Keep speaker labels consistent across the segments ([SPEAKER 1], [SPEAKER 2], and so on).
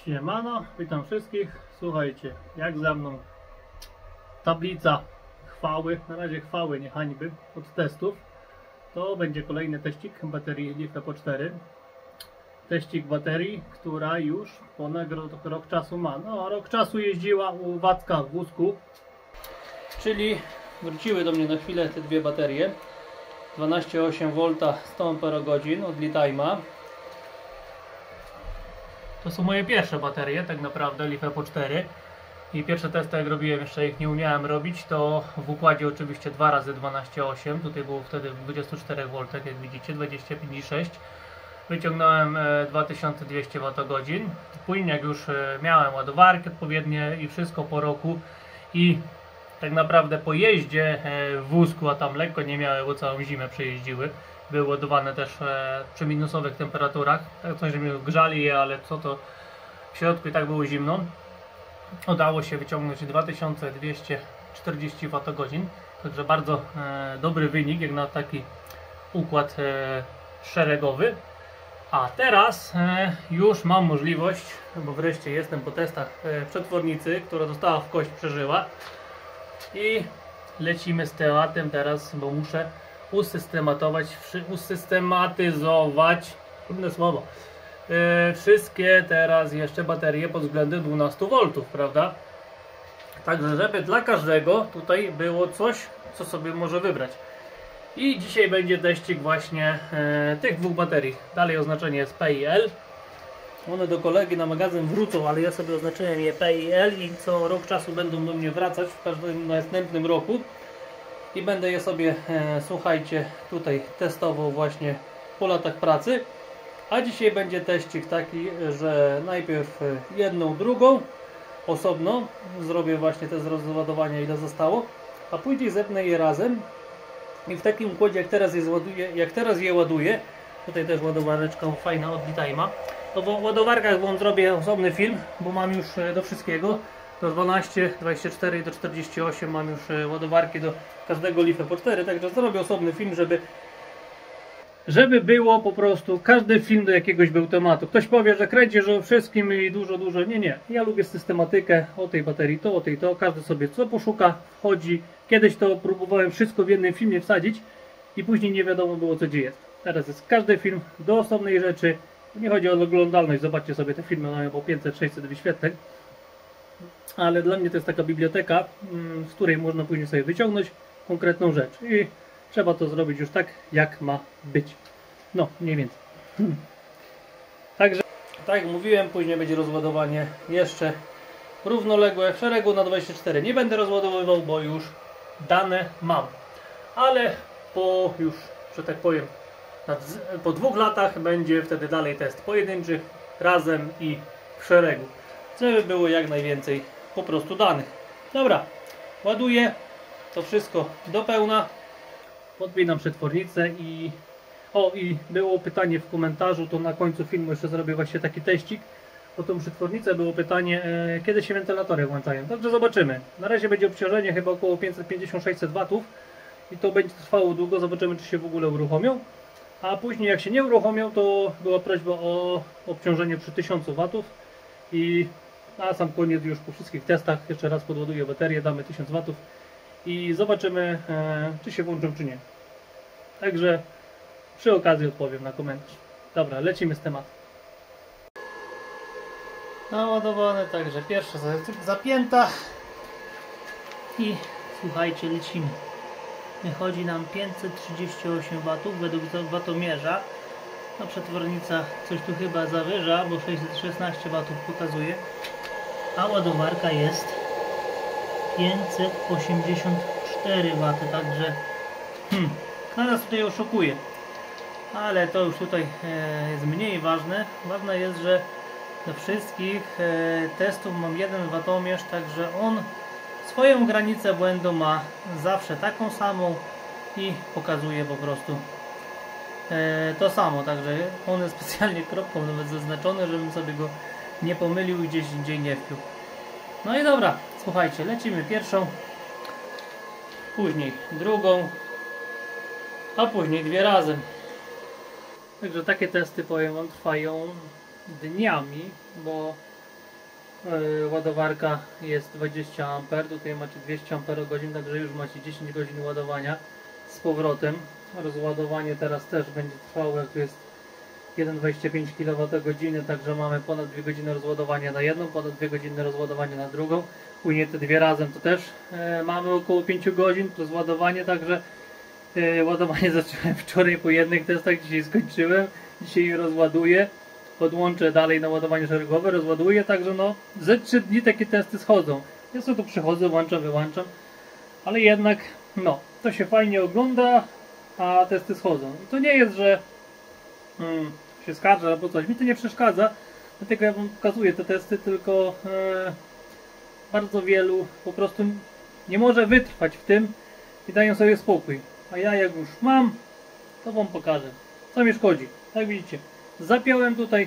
[SPEAKER 1] Siemano, witam wszystkich. Słuchajcie, jak za mną tablica chwały, na razie chwały, nie hańby, od testów. To będzie kolejny teścik baterii LiFePO 4. Teścik baterii, która już ponad rok czasu ma. No, rok czasu jeździła u Wacka w wózku. Czyli wróciły do mnie na chwilę te dwie baterie. 12,8 V 100 Ah od Litime'a. To są moje pierwsze baterie, tak naprawdę, LiFePO 4. I pierwsze testy, jak robiłem, jeszcze ich nie umiałem robić, to w układzie oczywiście 2 razy 12,8. Tutaj było wtedy w 24 V, jak widzicie, 25,6. Wyciągnąłem 2200 Wh. Później, jak już miałem ładowarki odpowiednie i wszystko po roku i tak naprawdę po jeździe w wózku, a tam lekko nie miały, bo całą zimę przejeździły, były ładowane też przy minusowych temperaturach, tak coś, że mi grzali je, ale co to w środku i tak było zimno. Udało się wyciągnąć 2240 Wh, także bardzo dobry wynik jak na taki układ szeregowy. A teraz już mam możliwość, bo wreszcie jestem po testach przetwornicy, która dostała w kość, przeżyła, i lecimy z tematem teraz, bo muszę usystematyzować, trudne słowo, wszystkie teraz jeszcze baterie pod względem 12 V, prawda? Także żeby dla każdego tutaj było coś, co sobie może wybrać. I dzisiaj będzie teścik właśnie tych dwóch baterii. Dalej oznaczenie jest P i L. One do kolegi na magazyn wrócą, ale ja sobie oznaczyłem je P i L i co rok czasu będą do mnie wracać w każdym następnym roku. I będę je sobie, słuchajcie, tutaj testował właśnie po latach pracy. A dzisiaj będzie teścik taki, że najpierw jedną, drugą osobno zrobię właśnie test rozładowania, ile zostało, a później zepnę je razem i w takim układzie, jak teraz je ładuję, tutaj też ładowareczka fajna od Litime'a. No bo o ładowarkach wam zrobię osobny film, bo mam już do wszystkiego. Do 12, 24 i do 48 mam już ładowarki do każdego LiFePO 4, także zrobię osobny film, żeby było po prostu, każdy film do jakiegoś był tematu. Ktoś powie, że kręcisz o wszystkim i dużo. Nie. Ja lubię systematykę, o tej baterii to, o tej to. Każdy sobie co poszuka, wchodzi. Kiedyś to próbowałem wszystko w jednym filmie wsadzić i później nie wiadomo było, co gdzie jest. Teraz jest każdy film do osobnej rzeczy. Nie chodzi o oglądalność, zobaczcie sobie, te filmy mają po 500-600 wyświetleń. Ale dla mnie to jest taka biblioteka, z której można później sobie wyciągnąć konkretną rzecz. I trzeba to zrobić już tak, jak ma być. No, mniej więcej. Także, tak jak mówiłem, później będzie rozładowanie jeszcze równoległe w szeregu na 24. Nie będę rozładowywał, bo już dane mam. Ale po już, że tak powiem, po 2 latach będzie wtedy dalej test pojedynczych, razem i w szeregu. Żeby było jak najwięcej po prostu danych. Dobra, ładuję to wszystko do pełna. Podpinam przetwornicę i było pytanie w komentarzu, to na końcu filmu jeszcze zrobię właśnie taki teścik o tą przetwornicę. Było pytanie, kiedy się wentylatory włączają. Także zobaczymy. Na razie będzie obciążenie chyba około 550-600 W i to będzie trwało długo. Zobaczymy, czy się w ogóle uruchomią. A później, jak się nie uruchomią, to była prośba o obciążenie przy 1000 W i na sam koniec już po wszystkich testach jeszcze raz podładuję baterię, damy 1000 W i zobaczymy, czy się włączą, czy nie. Także przy okazji odpowiem na komentarz. Dobra, lecimy z tematem. Naładowane, także pierwsza zapięta i słuchajcie, lecimy. Wychodzi nam 538 W według watomierza. No, przetwornica coś tu chyba zawyża, bo 616 W pokazuje, a ładowarka jest 584 W, także nas tutaj oszukuje, ale to już tutaj jest mniej ważne. Ważne jest, że do wszystkich testów mam jeden watomierz, także on swoją granicę błędu ma zawsze taką samą i pokazuje po prostu to samo, także on jest specjalnie kropką nawet zaznaczony, żebym sobie go nie pomylił i gdzieś indziej nie wpił. No i dobra, słuchajcie, lecimy pierwszą, później drugą, a później 2 razy. Także takie testy, powiem wam, trwają dniami, bo ładowarka jest 20 A, tutaj macie 200 Ah, także już macie 10 godzin ładowania z powrotem. Rozładowanie teraz też będzie trwało, jak tu jest 1,25 kWh, także mamy ponad 2 godziny rozładowania na jedną, ponad 2 godziny rozładowania na drugą. Później te dwie razem to też mamy około 5 godzin plus ładowanie, także ładowanie zacząłem wczoraj po jednych testach, dzisiaj skończyłem, dzisiaj je rozładuję, podłączę dalej na ładowanie szeregowe, rozładuję, także no ze 3 dni takie testy schodzą. Ja sobie tu przychodzę, włączam, wyłączam, ale jednak no, to się fajnie ogląda, a testy schodzą. I to nie jest, że się skarżę albo coś, mi to nie przeszkadza, dlatego ja wam pokazuję te testy, tylko bardzo wielu po prostu nie może wytrwać w tym i dają sobie spokój. A ja jak już mam, to wam pokażę, co mi szkodzi. Jak widzicie, zapiąłem tutaj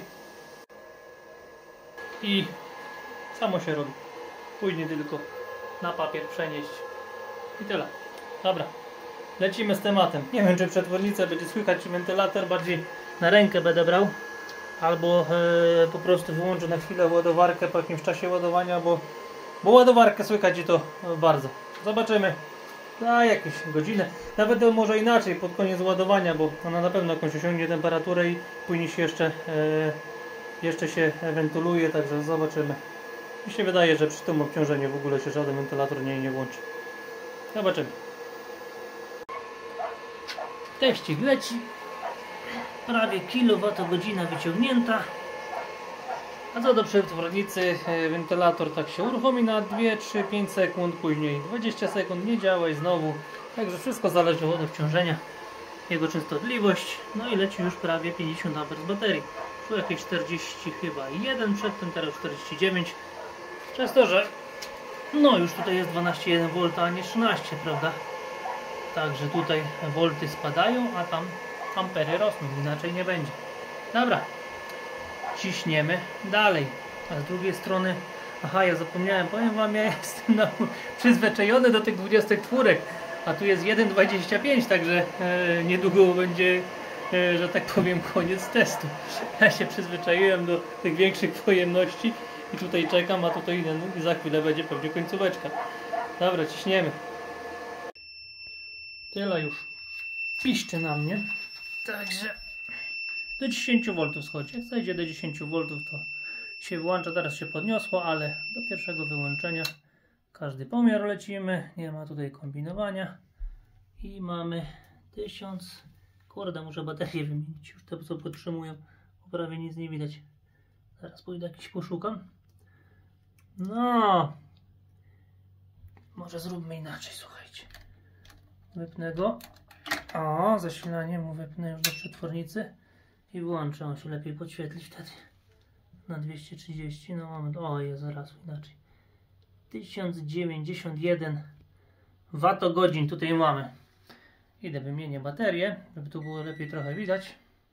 [SPEAKER 1] i samo się robi. Później tylko na papier przenieść i tyle. Dobra, lecimy z tematem. Nie wiem, czy przetwornicę będzie słychać, czy wentylator, bardziej na rękę będę brał, albo po prostu wyłączę na chwilę ładowarkę po jakimś czasie ładowania, bo ładowarkę słychać i to bardzo. Zobaczymy za jakieś godzinę, nawet może inaczej pod koniec ładowania, bo ona na pewno jakąś osiągnie temperaturę i później się jeszcze się wentyluje, także zobaczymy. Mi się wydaje, że przy tym obciążeniu w ogóle się żaden wentylator nie włączy. Zobaczymy. Teścik leci. Prawie kilowatogodzina wyciągnięta. A co do przetwornicy, wentylator tak się uruchomi na 2, 3, 5 sekund, później 20 sekund nie działa i znowu. Także wszystko zależy od obciążenia, jego częstotliwość. No i leci już prawie 50 A z baterii. Szło jakieś 40 chyba 1 przedtem, teraz 49. Przez to, że no już tutaj jest 12,1 V, a nie 13, prawda? Także tutaj volty spadają, a tam ampery rosną, inaczej nie będzie. Dobra, ciśniemy dalej. A z drugiej strony, aha, ja zapomniałem, powiem wam, ja jestem przyzwyczajony do tych 24, a tu jest 1,25, także niedługo będzie, że tak powiem, koniec testu. Ja się przyzwyczaiłem do tych większych pojemności i tutaj czekam, a tutaj i za chwilę będzie pewnie końcóweczka. Dobra, ciśniemy. Tyle już piszczy na mnie, także do 10 V schodzi. Jak zejdzie do 10 V, to się wyłącza. Teraz się podniosło, ale do pierwszego wyłączenia każdy pomiar lecimy. Nie ma tutaj kombinowania. I mamy 1000. Kurde, muszę baterię wymienić. Już te, co podtrzymują, bo prawie nic nie widać. Zaraz pójdę jakiś poszukam. No, może zróbmy inaczej, słuchajcie. Wypnę go. O, zasilanie mu wypnę już do przetwornicy i wyłączę. On się lepiej podświetli wtedy. Na 230. No moment. O, jest zaraz inaczej. 1091 Wh tutaj mamy. Idę wymienię baterię, żeby tu było lepiej trochę widać.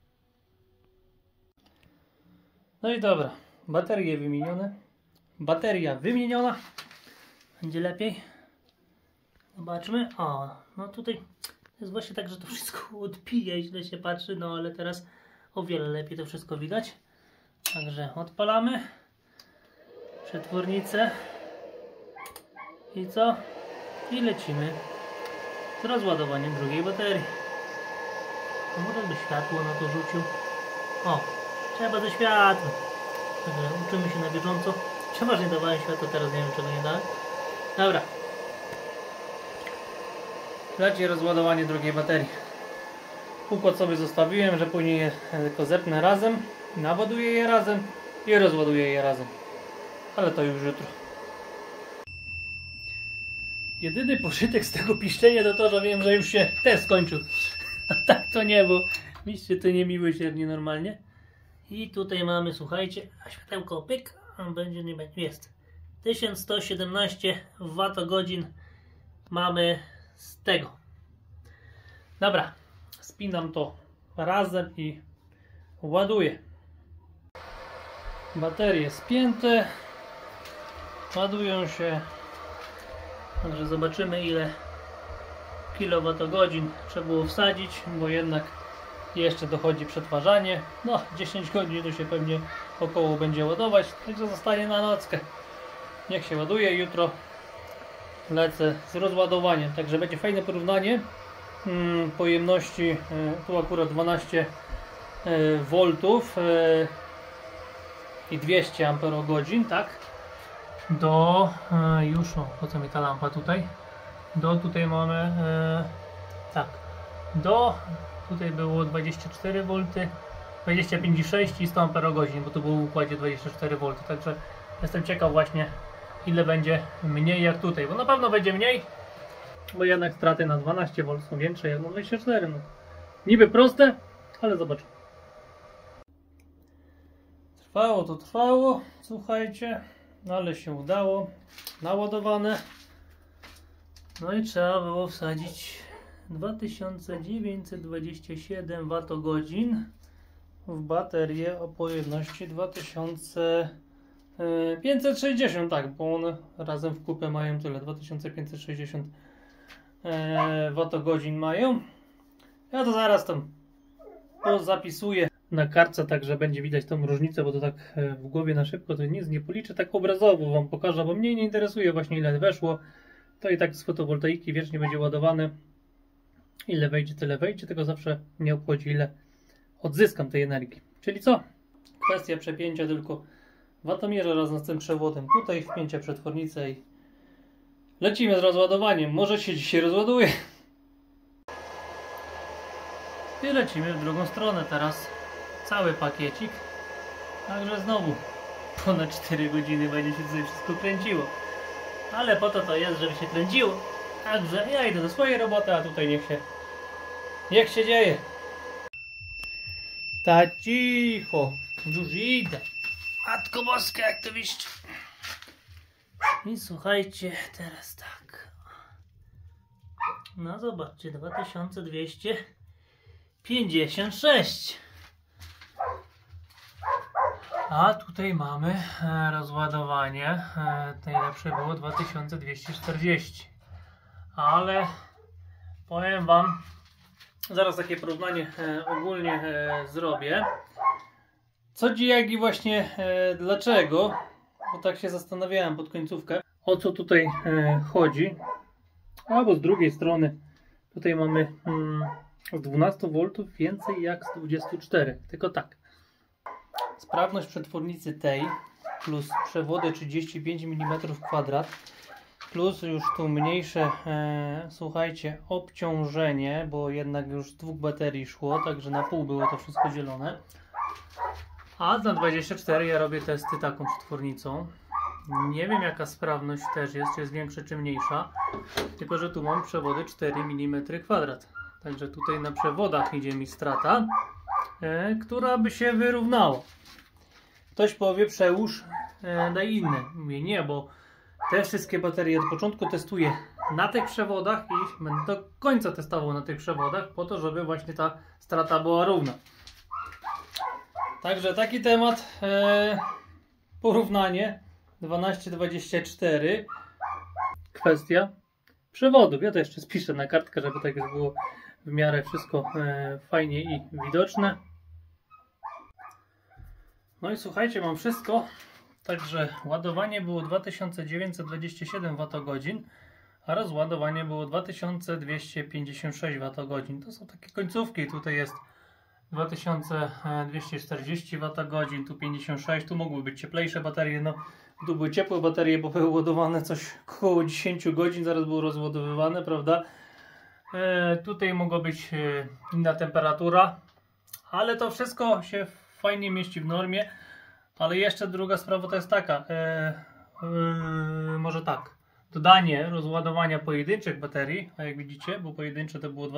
[SPEAKER 1] No i dobra. Baterie wymienione. Bateria wymieniona. Będzie lepiej. Zobaczmy. O, no tutaj jest właśnie tak, że to wszystko odpija i źle się patrzy, no ale teraz o wiele lepiej to wszystko widać. Także odpalamy przetwornicę i co? I lecimy z rozładowaniem drugiej baterii. No może by światło na to rzucił. O, trzeba ze światła. Także uczymy się na bieżąco. Przeważnie dawałem światło, teraz nie wiem czego nie dałem. Dobra. Leci rozładowanie drugiej baterii. Układ sobie zostawiłem, że później je tylko zepnę razem, naładuję je razem i rozładuję je razem. Ale to już jutro. Jedyny pożytek z tego piszczenia to to, że wiem, że już się test skończył. A tak to nie, bo miście to niemiłosiernie normalnie. I tutaj mamy, słuchajcie, a światełko pyk, a będzie, nie będzie, jest. 1117 Wh mamy z tego. Dobra, spinam to razem i ładuję. Baterie spięte, ładują się. Także zobaczymy, ile kilowatogodzin trzeba było wsadzić, bo jednak Jeszcze dochodzi przetwarzanie. No 10 godzin to się pewnie około będzie ładować, także zostanie na nockę. Niech się ładuje, jutro lecę z rozładowaniem, także będzie fajne porównanie pojemności, tu akurat 12 V i 200 Ah, tak? Do już, o, po co mi ta lampa tutaj? Do tutaj mamy tak, do tutaj było 24 V, 25,6 i 100 Ah, bo to było w układzie 24 V, także jestem ciekaw właśnie, ile będzie mniej jak tutaj, bo na pewno będzie mniej, bo jednak straty na 12 V są większe jak na 24. No. Niby proste, ale zobaczymy. Trwało to trwało, słuchajcie, ale się udało, naładowane. No i trzeba było wsadzić 2927 Wh w baterię o pojemności 2560, tak, bo one razem w kupę mają tyle, 2560 Wh mają. Ja to zaraz tam zapisuję na kartce, tak że będzie widać tą różnicę, bo to tak w głowie na szybko to nic nie policzę, tak obrazowo wam pokażę, bo mnie nie interesuje właśnie ile weszło. To i tak z fotowoltaiki wiecznie będzie ładowane. Ile wejdzie, tyle wejdzie, tylko zawsze mnie obchodzi, ile odzyskam tej energii. Czyli co? Kwestia przepięcia tylko watomierza razem z tym przewodem. Tutaj wpięcia przetwornicę i lecimy z rozładowaniem. Może się dzisiaj rozładuje. I lecimy w drugą stronę teraz. Cały pakiecik. Także znowu ponad 4 godziny będzie się tutaj wszystko kręciło. Ale po to jest, żeby się kręciło. Także ja idę do swojej roboty, a tutaj niech się dzieje. Ta cicho, już idę. Matko Boska, jak to widzicie. I słuchajcie, teraz tak. No zobaczcie, 2256. A tutaj mamy rozładowanie, najlepsze było 2240, ale powiem wam, zaraz takie porównanie ogólnie zrobię, co jak i właśnie dlaczego, bo tak się zastanawiałem pod końcówkę, o co tutaj chodzi, albo z drugiej strony tutaj mamy z 12 V więcej jak z 24, tylko tak. Sprawność przetwornicy tej plus przewody 35 mm2 plus już tu mniejsze słuchajcie, obciążenie, bo jednak już z 2 baterii szło, także na pół było to wszystko dzielone. A na 24 ja robię testy taką przetwornicą. Nie wiem jaka sprawność też jest, czy jest większa czy mniejsza, tylko że tu mam przewody 4 mm2. Także tutaj na przewodach idzie mi strata, która by się wyrównała. Ktoś powie, przełóż na inne. Mówię, nie, bo te wszystkie baterie od początku testuję na tych przewodach i będę do końca testował na tych przewodach, po to, żeby właśnie ta strata była równa. Także taki temat, porównanie 12-24, kwestia przewodów. Ja to jeszcze spiszę na kartkę, żeby tak już było w miarę wszystko fajnie i widoczne. No i słuchajcie, mam wszystko. Także ładowanie było 2927 Wh, a rozładowanie było 2256 Wh. To są takie końcówki. Tutaj jest 2240 Wh, tu 56, tu mogły być cieplejsze baterie. No, tu były ciepłe baterie, bo były ładowane coś około 10 godzin, zaraz było rozładowywane, prawda? Tutaj mogła być inna temperatura, ale to wszystko się fajnie mieści w normie. Ale jeszcze druga sprawa to jest taka, może tak, dodanie rozładowania pojedynczych baterii, a jak widzicie, bo pojedyncze to było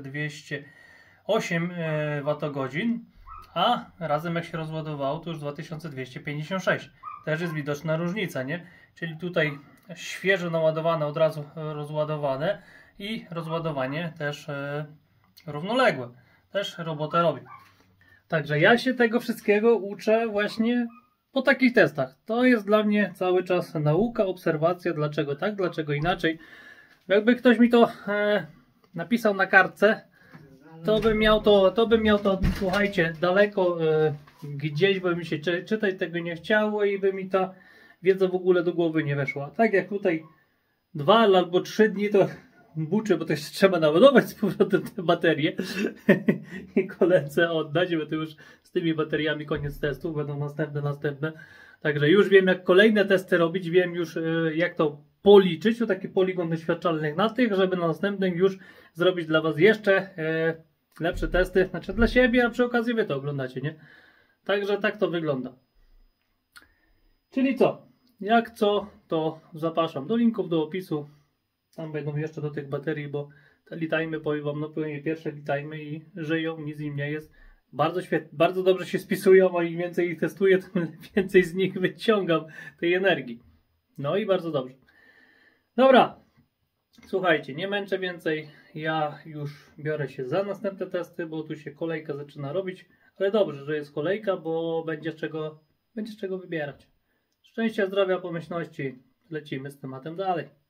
[SPEAKER 1] 2208 Wh, a razem jak się rozładowało to już 2256. Też jest widoczna różnica, nie? Czyli tutaj świeżo naładowane, od razu rozładowane i rozładowanie też równoległe. Też robotę robi. Także ja się tego wszystkiego uczę właśnie po takich testach. To jest dla mnie cały czas nauka, obserwacja, dlaczego tak, dlaczego inaczej. Jakby ktoś mi to napisał na kartce, to bym miał to, słuchajcie, daleko gdzieś, by mi się czytać tego nie chciało i by mi ta wiedza w ogóle do głowy nie weszła. Tak jak tutaj 2 albo 3 dni to buczę, bo to jeszcze trzeba naładować z powrotem te baterie i koledze oddać, bo to już z tymi bateriami koniec testów, będą następne. Także już wiem, jak kolejne testy robić, wiem już jak to policzyć, to taki poligon doświadczalnych na tych, żeby na następnym już zrobić dla Was jeszcze lepsze testy, znaczy dla siebie, a przy okazji Wy to oglądacie, nie? Także tak to wygląda. Czyli co? Jak co, to zapraszam do linków, do opisu. Tam będą jeszcze do tych baterii, bo te litajmy, powiem Wam, no pierwsze litajmy i żyją, nic im nie jest. Bardzo świetnie, bardzo dobrze się spisują, a im więcej ich testuję, tym więcej z nich wyciągam tej energii. No i bardzo dobrze. Dobra, słuchajcie, nie męczę więcej. Ja już biorę się za następne testy, bo tu się kolejka zaczyna robić. Ale dobrze, że jest kolejka, bo będzie z czego wybierać. Szczęścia, zdrowia, pomyślności. Lecimy z tematem dalej.